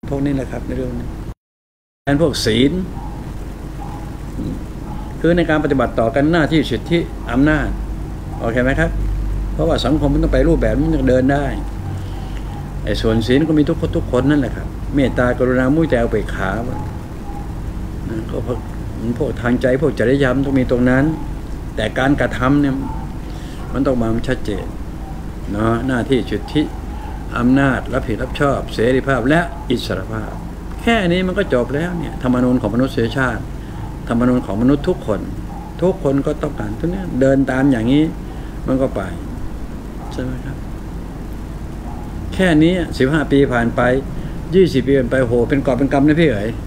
พวกนี้แหละครับในเรื่องนี้การพวกศีลคือในการปฏิบัติต่อกันหน้าที่สิทธิอำนาจโอเคไหมครับเพราะว่าสังคมมันต้องไปรูปแบบมันจะเดินได้ไอ้ส่วนศีลก็มีทุกคนนั่นแหละครับเมตตากรุณามุทิตาอุเบกขาก็พวกทางใจพวกจริยธรรมต้องมีตรงนั้นแต่การกระทำเนี่ยมันต้องมาชัดเจนเนาะหน้าที่สิทธิอำนาจรับผิดรับชอบเสรีภาพและอิสรภาพแค่นี้มันก็จบแล้วเนี่ยธรรมนูญของมนุษยชาติธรรมนูญของมนุษย์ทุกคนก็ต้องการทุกนี้เดินตามอย่างนี้มันก็ไปใช่ไหมครับแค่นี้15 ปีผ่านไป20 ปีผ่านไปโหเป็นกอบเป็นกำนะพี่เอ๋ย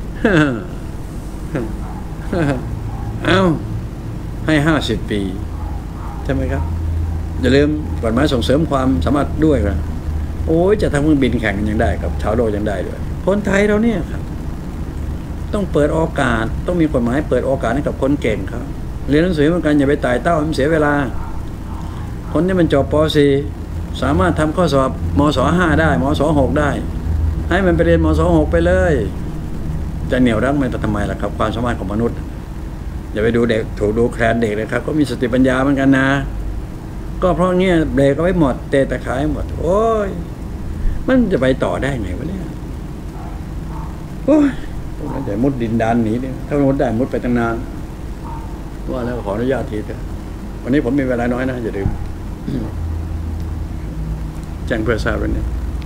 เอาให้50 ปีใช่ไหมครับอย่าลืมกฎหมายส่งเสริมความสามารถด้วยนะโอ้ยจะทำเครื่องบินแข่งกันยังได้กับชาวโลกยังได้ด้วยคนไทยเราเนี่ยครับต้องเปิดโอกาสต้องมีกฎหมายเปิดโอกาสให้กับคนเก่งครับเรียนหนังสือเหมือนกันอย่าไปไต่เต้ามันเสียเวลาคนที่มันจบป .4 สามารถทำข้อสอบมศ.5 ได้มศ.6 ได้ให้มันไปเรียนมศ.6 ไปเลยจะเหนี่ยวรั้งมันทำไมล่ะครับความสามารถของมนุษย์อย่าไปดูเด็กถูกดูแคลนเด็กเลยครับก็มีสติปัญญาเหมือนกันนะก็เพราะเงี้ยเบรกเอาไว้หมดเตะตะขายหมดโอ้ยมันจะไปต่อได้ไงวะเนี่ยโอ้ยมันจะมุดดินดานหนีเนี่ยถ้ามุดได้มุดไปตั้งนานว่าแล้วขออนุญาตทีเถอะวันนี้ผมมีเวลาน้อยนะอย่าลืมแจ้งเพื่อทราบวันนี้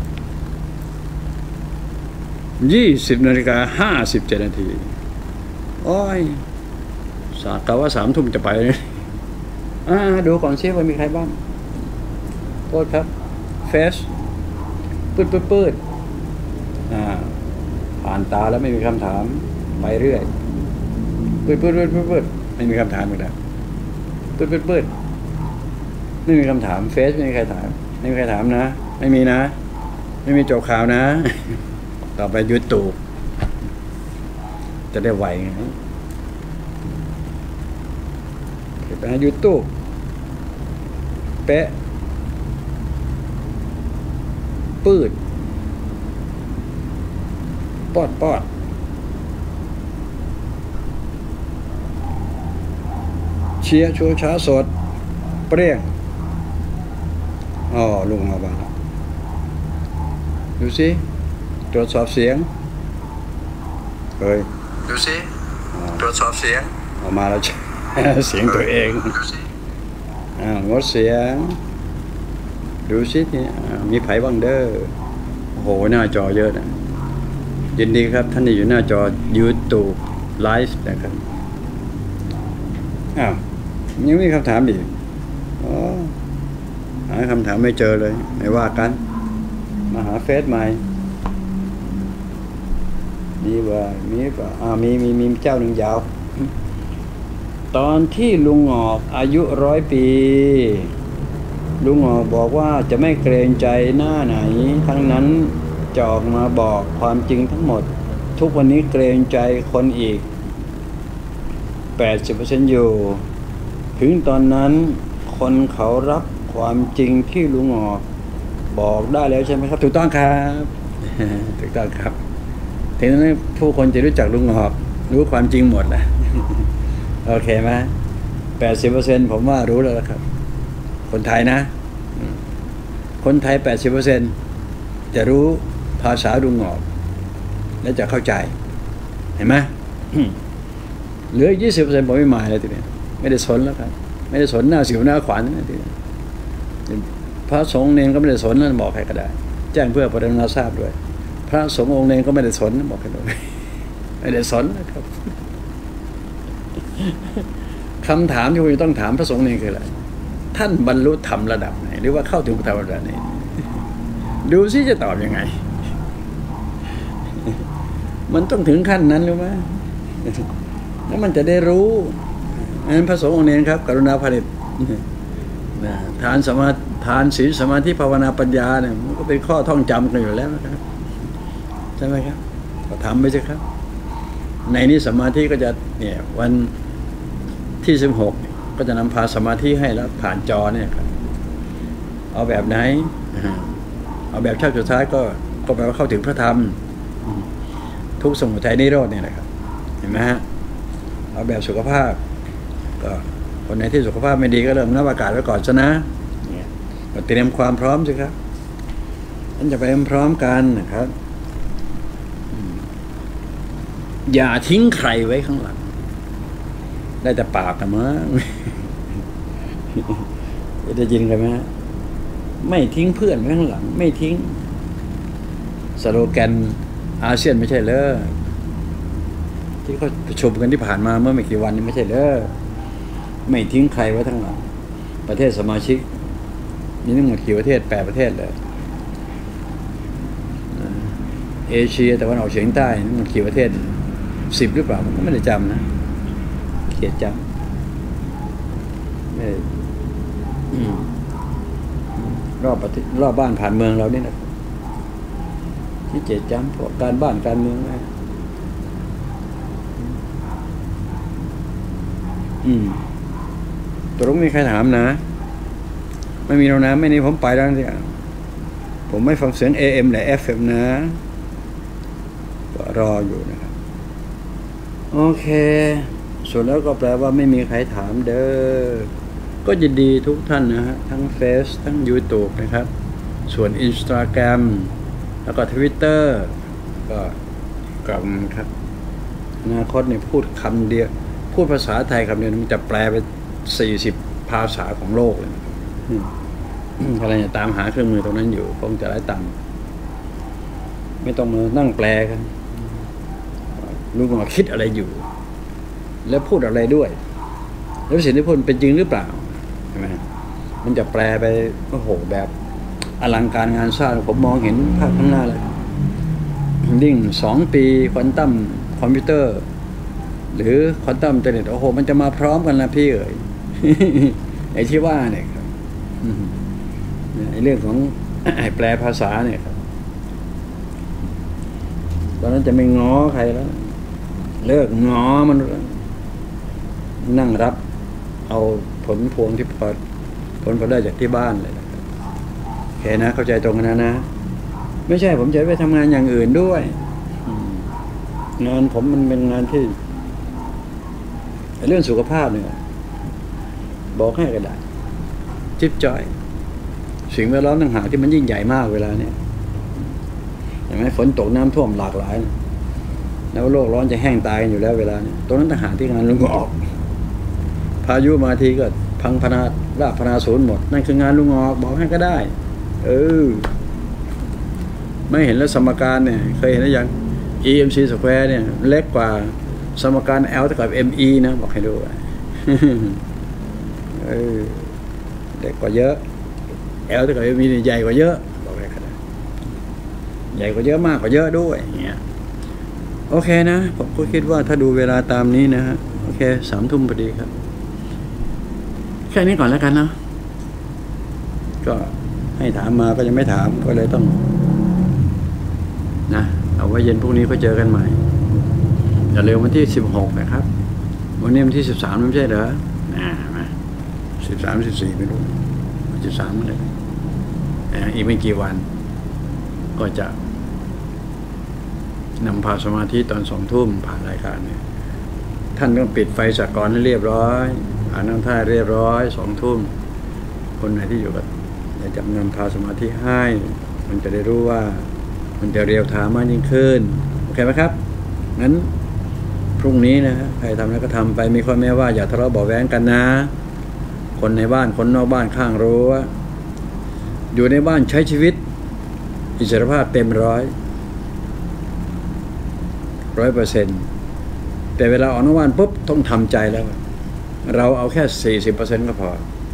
20:57 นาทีโอ้ยกะว่า3 ทุ่มจะไปเลยดูก่อนเชฟว่ามีใครบ้างโทษครับเฟสปืดผ่านตาแล้วไม่มีคำถามไปเรื่อยปืดไม่มีคำถามอีกแล้วปืดไม่มีคำถามเฟสไม่มีใครถามไม่มีใครถามนะไม่มีนะไม่มีจบข่าวนะต่อไปยูทูบจะได้ไวไงไปหายูทูบเป๊ะปืดปอดเชียร์ชัวช้าสดเปรี้ยงลุงมาบ้างดูสิตรวจสอบเสียงเฮ้ยดูสิตรวจสอบเสียงออกมาแล้ว เสียงตัวเองงดเสียงดูสิเนี่ยมีไผ่บ้างเด้อโอ้โหหน้าจอเยอะนะยินดีครับท่านที่อยู่หน้าจอ YouTube Live นะครับยังมีคำถามดิหาคำถามไม่เจอเลยไม่ว่ากันมาหาเฟซใหม่มีเจ้าหนึ่งยาวตอนที่ลุงงอกอายุ100 ปีลุงงอกบอกว่าจะไม่เกรงใจหน้าไหนทั้งนั้นจะออกมาบอกความจริงทั้งหมดทุกวันนี้เกรงใจคนอีก 80% อยู่ถึงตอนนั้นคนเขารับความจริงที่ลุงงอกบอกได้แล้วใช่ไหมครับถูกต้องครับถูกต้องครับถึงนั้นผู้คนจะรู้จักลุงงอกรู้ความจริงหมดแหละโอเคไหม 80% ผมว่ารู้แล้วครับคนไทยนะคนไทย 80% จะรู้ภาษาลุงงอกและจะเข้าใจเห็นไหมเหลือ 20% ผมไม่หมายเลยทีนี้ไม่ได้สนแล้วครับไม่ได้สนหน้าสิวหน้าขวานนะทีนี้พระสงฆ์เนรก็ไม่ได้สนแล้วบอกใครก็ได้แจ้งเพื่อประชาชนทราบด้วยพระสงฆ์องค์เนรก็ไม่ได้สนบอกใครด้วยไม่ได้สนนะครับคำถามที่คุณต้องถามพระสงฆ์เนรคืออะไรท่านบรรลุธรรมระดับไหนหรือว่าเข้าถึงธรรมระดับไหนดูซิจะตอบยังไงมันต้องถึงขั้นนั้นหรือไม่แล้วมันจะได้รู้งั้นพระสงฆ์องค์เนรครับกรุณาผลิตทานสมาทานศีลสมาธิภาวนาปัญญาเนี่ยมันก็เป็นข้อท่องจำกันอยู่แล้วนะครับใช่ไหมครับก็ทำไปสิครับในนี้สมาธิก็จะเนี่ยวันที่16ก็จะนำพาสมาธิให้แล้วผ่านจอเนี่ยครับเอาแบบไหนเอาแบบชาติสุดท้ายก็แปลว่าเข้าถึงพระธรรมทุกข์สมุทัยนิโรธเนี่ยแหละครับเห็นไหมฮะเอาแบบสุขภาพก็คนไหนที่สุขภาพไม่ดีก็เริ่มนับอากาศไว้ก่อนซะนะก็เตรียมความพร้อมสิครับท่านจะไปพร้อมกันนะครับอย่าทิ้งใครไว้ข้างหลังได้แต่ปากกันมั้งจะยินกันไหมไม่ทิ้งเพื่อนไว้ข้างหลังไม่ทิ้งสโลแกนอาเซียนไม่ใช่เลยที่เขาประชุมกันที่ผ่านมาเมื่อไม่กี่วันนี้ไม่ใช่เลยไม่ทิ้งใครไว้ข้างหลังประเทศสมาชิกนี่ทั้งหมดกี่ประเทศ8 ประเทศเลยเอเชียตะวันออกเฉียงใต้ทั้งหมดกี่ประเทศ10หรือเปล่าผมก็ไม่ได้จำนะเขียนจำรอบประเทศรอบบ้านผ่านเมืองเรานี่นะที่เจ็ดจำพวกการบ้านการเมืองนะตรงมีใครถามนะไม่มีแล้วนะไม่นี้ผมไปแล้วเนี่ยผมไม่ฟังเสียง AM และ FM นะก็รออยู่นะครับโอเคส่วนแล้วก็แปลว่าไม่มีใครถามเด้อก็ยินดีทุกท่านนะฮะทั้งเฟซทั้ง YouTube นะครับส่วน Instagram แล้วก็ Twitter ก็กลับครับอนาคตเนี่ยพูดคำเดียวพูดภาษาไทยคำเดียวมันจะแปลไป40 ภาษาของโลกเลยอะไรเนี่ยตามหาเครื่องมือตรงนั้นอยู่คงจะได้ตังค์ไม่ต้องมานั่งแปลกันรู้ว่าคิดอะไรอยู่แล้วพูดอะไรด้วยแล้วสิ่งที่พูดเป็นจริงหรือเปล่าใช่ไหมมันจะแปลไปโอ้โหแบบอลังการงานสร้างผมมองเห็นภาพข้างหน้าเลยยิ่ง2 ปีควอนตัมคอมพิวเตอร์หรือควอนตัมอินเทอร์เน็ตโอ้โหมันจะมาพร้อมกันนะพี่เอ๋ย ไอ้ที่ว่าเนี่ยครับไอ้เรื่องของแปลภาษาเนี่ยครับตอนนั้นจะไม่ง้อใครแล้วเลิกง้อมันนั่งรับเอาผลพวงที่ผลได้จากที่บ้านเลยนะครับโอเคนะเข้าใจตรงกันนะไม่ใช่ผมจะไปทำงานอย่างอื่นด้วยงานผมมันเป็นงานที่เรื่องสุขภาพเนี่ยบอกให้ก็ได้จิ๊บจ้อยสิ่งแวดล้อมต่างหากที่มันยิ่งใหญ่มากเวลาเนี่ยเห็นไหมฝนตกน้ำท่วมหลากหลายแล้วโลกร้อนจะแห้งตายกันอยู่แล้วเวลาเนี่ยตรงนั้นต่างหากที่งานลุงออกพายุมาทีก็พังพนาราบพนาศูนย์หมดนั่นคืองานลุงออกบอกให้ก็ได้ไม่เห็นแล้วสมการเนี่ยเคยเห็นหรือยัง EMC square เนี่ยเล็กกว่าสมการ L เท่ากับ ME นะบอกให้ดูเล็กกว่าเยอะ L เท่ากับ ME นี่ใหญ่กว่าเยอะบอกให้ก็ได้ใหญ่กว่าเยอะมากกว่าเยอะด้วยอย่างเงี้ยโอเคนะผมก็คิดว่าถ้าดูเวลาตามนี้นะฮะโอเค3 ทุ่มพอดีครับแค่นี้ก่อนแล้วกันนะก็ให้ถามมาก็ยังไม่ถามก็เลยต้องนะเอาไว้เย็นพรุ่งนี้ก็เจอกันใหม่อย่าเร็ววันที่16นะครับวันนี้วันที่13ไม่ใช่เหรอมา13 14ไม่รู้13อะไรอีกไม่กี่วันก็จะนำพาสมาธิตอน2 ทุ่มผ่านรายการเนี่ยท่านต้องปิดไฟสากลให้เรียบร้อยอ่านน้ำท่าเรียบร้อย2 ทุ่มคนไหนที่อยู่กับจะนำพาสมาธิให้มันจะได้รู้ว่ามันจะเรียวทามมากยิ่งขึ้นโอเคไหมครับงั้นพรุ่งนี้นะใครทำแล้วก็ทำไปมีข้อแม้ว่าอย่าทะเลาะเบาะแว้งกันนะคนในบ้านคนนอกบ้านข้างรั้วอยู่ในบ้านใช้ชีวิตอิสรภาพเต็ม100%แต่เวลาออกนอกบ้านปุ๊บต้องทำใจแล้วเราเอาแค่ 40% ก็พ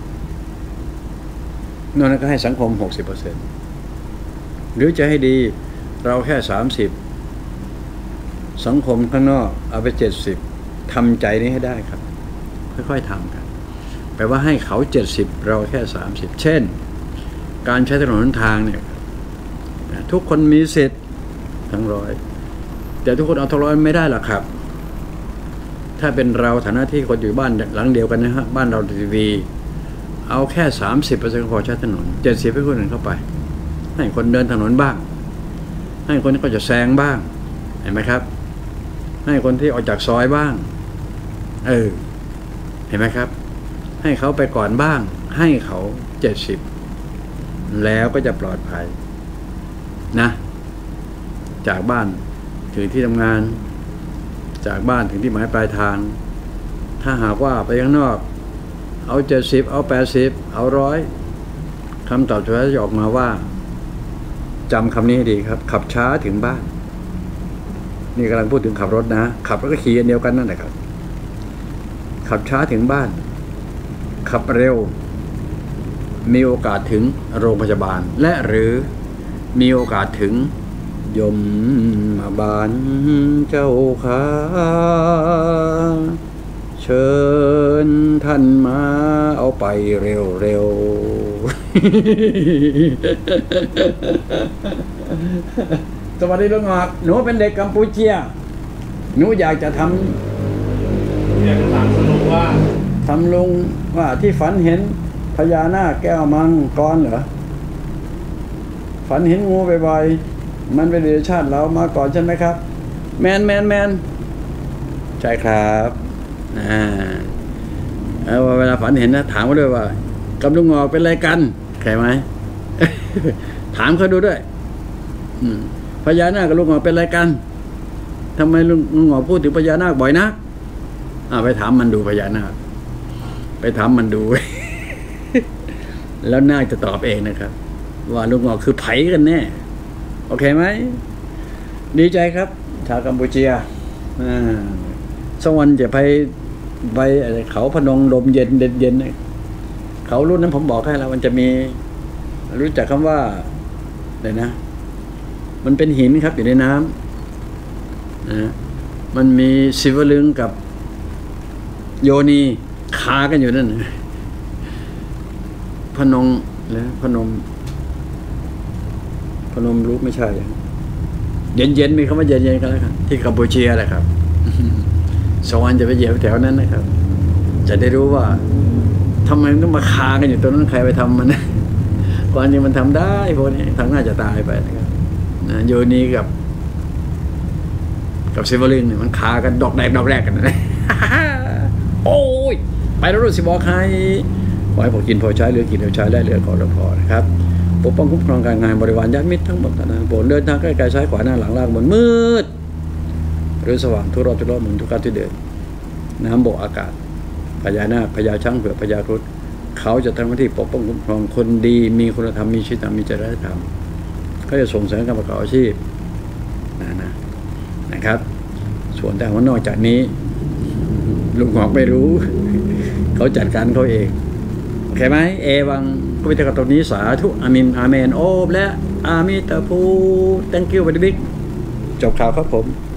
อนอกนั้นก็ให้สังคม 60%หรือจะให้ดีเราแค่30สังคมข้างนอกเอาไป70ทำใจนี้ให้ได้ครับค่อยๆทำกันแปลว่าให้เขา70เราแค่30เช่นการใช้ถนนหนทางเนี่ยทุกคนมีสิทธิ์ทั้ง100แต่ทุกคนเอาทั้ง100ไม่ได้หรอกครับถ้าเป็นเราฐานะที่คนอยู่บ้านหลังเดียวกันนะฮะบ้านเราทีวีเอาแค่ 30% พอใช้ถนน70ให้คนอื่นเข้าไปให้คนเดินถนนบ้างให้คนที่เขาจะแซงบ้างเห็นไหมครับให้คนที่ออกจากซอยบ้างเห็นไหมครับให้เขาไปก่อนบ้างให้เขา70แล้วก็จะปลอดภัยนะจากบ้านถึงที่ทำงานจากบ้านถึงที่หมายปลายทางถ้าหากว่าไปข้างนอกเอา70เอา80เอา100คำตอบสุดท้ายจะออกมาว่าจำคำนี้ให้ดีครับขับช้าถึงบ้านนี่กำลังพูดถึงขับรถนะขับแล้วก็ขี่อันเดียวกันนั่นแหละครับขับช้าถึงบ้านขับเร็วมีโอกาสถึงโรงพยาบาลและหรือมีโอกาสถึงยมบาลเจ้าขาเชิญท่านมาเอาไปเร็วๆ สวัสดีลุงหอกหนูเป็นเด็กกัมพูเชียหนูอยากจะถามลุงว่าที่ฝันเห็นพญานาคแก้วมังกรเหรอฝันเห็นงูบ่อยๆมันเป็นเดรัจฉานเรามาก่อนใช่ไหมครับแมนใช่ครับเวลาฝันเห็นนะถามเขาด้วยว่ากับลุงงอกเป็นอะไรกันใช่ไหม ถามเขาดูด้วยพญานาคกับลุงงอกเป็นอะไรกันทำไมลุงงอกพูดถึงพญานาคบ่อยนักไปถามมันดูพญานาคไปถามมันดู แล้วน่าจะตอบเองนะครับว่าลุงงอกคือไผกันแน่โอเคไหมดีใจครับชาวกัมพูชีสวรรค์จะไปเขาพนงลมเย็นเย็นเขารุ่นนั้นผมบอกให้แล้วมันจะมีรู้จักคำว่าอะไรนะมันเป็นหินครับอยู่ในน้ำมันมีศิวลึงกับโยนีคากันอยู่นั่นพนงแล้วพนมรู้ไม่ใช่เย็นมีคำว่าเย็นกันแล้วครับที่กัมพูชีแหละครับสวรรค์จะไปเหยียบแถวนั้นนะครับจะได้รู้ว่าทำไมต้องมาคากันอยู่ตรงนั้นใครไปทำมันก่อนนี้มันทำได้พวกนี้ทำน่าจะตายไปนะครับโยนีกับศิวลึงเนี่ยมันคากันดอกแรกกันนะ โอ้ยไปแล้วรู้สิบอกใครไว้พอกินพอใช้เหลือกินพอใช้ได้เหลือขอพอนะครับปกป้องคุ้มครองการงานบริวารญาติมิตรทั้งหมดนะโปรดเดินทางใกล้ๆซ้ายขวาหน้าหลังล่างบนมืดหรือสว่างทุกรอบเหมือนทุกการที่เดินน้ำบกอากาศพญานาคพญาช้างเผือกพญาครุฑเขาจะทำหน้าที่ปกป้องคุ้มครองคนดีมีคุณธรรมมีชีวิตธรรมมีจริยธรรมเขาจะส่งเสริมการประกอบอาชีพนะครับส่วนแต่ว่านอกจากนี้ลุงหอกไม่รู้ เขาจัดการเขาเองโอเคไหมเอวังก็ไปถึงตรงนี้สาธุอามินอาเมนโอบและอามิตาพู thank you very big จบข่าวครับผม